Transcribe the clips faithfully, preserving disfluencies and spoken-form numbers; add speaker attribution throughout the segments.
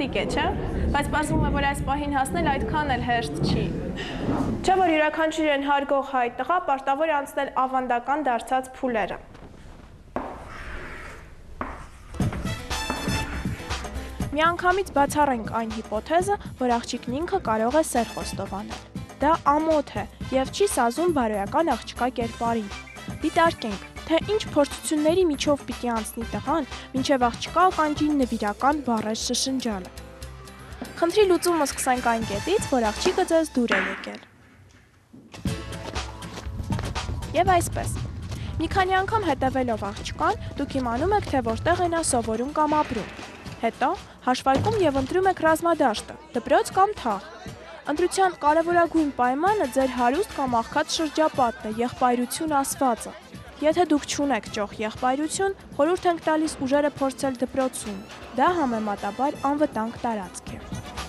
Speaker 1: մոտիկ է, չէ՞, բայց պարզվում է, որ այս պահին հասնել այդքան էլ հեշտ չի։ Չէ՞ որ յուրաքանչյուր իրեն հարգող հայ տղա պարտավոր է անցնել ավանդական դարձած փուլերը։ Միանգամից բացառենք այն հիպոթեզը, որ աղջիկն ինքը կարող է սեր խոստովանել։ Դա ամոթ է և չի սազում բարոյական աղջկա կերպարին։ Դիտարկենք, թե ինչ փորձությունների միջով պիտի անցնի տղան, մինչև աղջկա ականջին նվիրական բառեր շշնջալը։ Խնդրի լուծումը սկսենք այն կետից, որ աղջիկը ձեզ դուր է եկել։ Եվ այսպես, մի քանի անգամ հետևելով աղջկան, դուք իմանում եք, թե որտեղ է նա սովորում կամ ապրում։ Հետո հաշվարկում և ընտրում եք ռազմադաշտը, դպրոց կամ թաղ։ Ընտրության կարևորագույն պայմանը ձեր հարուստ կամ աղքատ շրջապատն է, եղբայրություն ասվածը։ Եթե դուք չունեք ճոխ եղբայրություն, խորհուրդ ենք տալիս ուժերը փորձել դպրոցում։ Դա համեմատաբար անվտանգ տարածք է։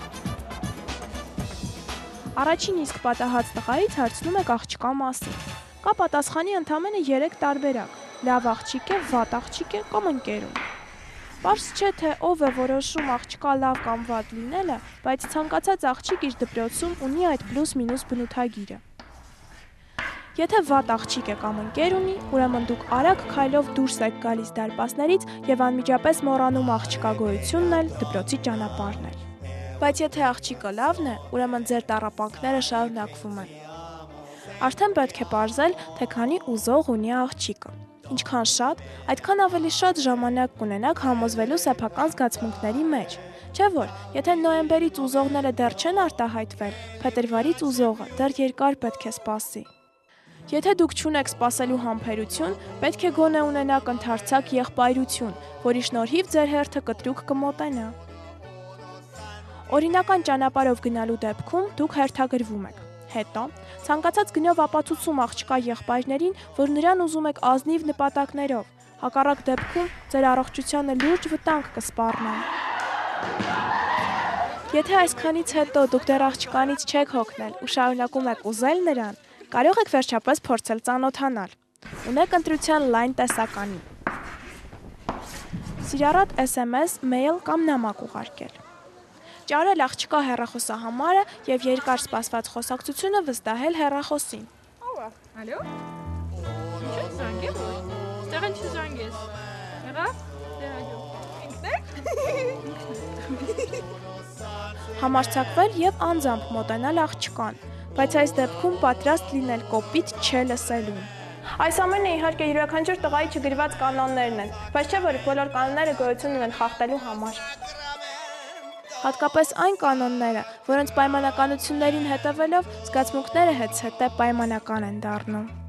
Speaker 1: Առաջին իսկ պատահած տղայից հարցնում եք աղջկա մասին։ Կա պատասխանի ընդամենը երեք տարբերակ՝ լավ աղջիկ է, վատ աղջիկ է կամ ընկերում։ Պարզ չէ, թե ով է որոշում աղջկա լավ կամ վատ լինելը, բայց ցանկացած աղջիկ իր դպրոցում ունի այդ պլյուս-մինուս բնութագիրը։ Եթե վատ աղջիկ է կամ ընկեր ունի, ուրեմն դուք արագ քայլով դուրս եք գալիս դարպասներից և անմիջապես մոռանում աղջկա գոյությունն էլ, դպրոցի ճանապարհն էլ։ Բայց եթե աղջիկը լավն է, ուրեմն ձեր տառապանքները շարունակվում են։ Արդեն պետք է պարզել, թե քանի ուզող ունի աղջիկը։ Ինչքան շատ, այդքան ավելի շատ ժամանակ կունենաք համոզվելու սեփական զգացմունքների մեջ։ Չէ՞ որ, եթե նոյեմբերից ուզողները դեռ չեն արտահայտվել, փետրվարից ուզողը դեռ երկար պետք է սպասի։ Եթե դուք չունեք սպասելու համբերություն, պետք է գոնե ունենաք ընդարձակ եղբայրություն, որի շնորհիվ ձեր հերթը կտրուկ կմոտենա։ Օրինական ճանապարհով գնալու դեպքում դուք հերթագրվում եք։ Հետո, ցանկացած գնով ապացուցում աղջկա եղբայրներին, որ նրան ուզում եք ազնիվ նպատակներով, հակառակ դեպքում ձեր առողջությանը լուրջ վտանգ կսպառնան։ Եթե այսքանից հետո դուք դեռ աղջկանից չեք հոգնել ու շարունակում եք ուզել նրան, կարող եք վերջապես փորձել ծանոթանալ։ Ունեք ընտրության լայն տեսականի։ Սիրառատ էս էմ էս, մեյլ կամ նամակ ուղարկել։ Ճարել աղջկա հեռախոսահամարը և երկար սպասված խոսակցությունը վստահել հեռախոսին։
Speaker 2: Ալո։ Ինչ ես զանգել։ Ստեղ ինչ զանգես։ Եղավ։ Դե հաջող։
Speaker 1: Համարձակվել և անձամբ մոտենալ աղջկան, բայց այս դեպքում պատրաստ լինել կոպիտ չէ լսելուն։ Այս ամենը իհարկե յուրաքանչյուր տղայի չգրված կանոններն են, բայց չէ որ բոլոր կանոնները գոյություն ունեն խախտելու համար։ Հատկապես այն կանոնները, որոնց պայմանականություններին հետևելով զգացմունքները հետզհետե պայմանական են դառնում։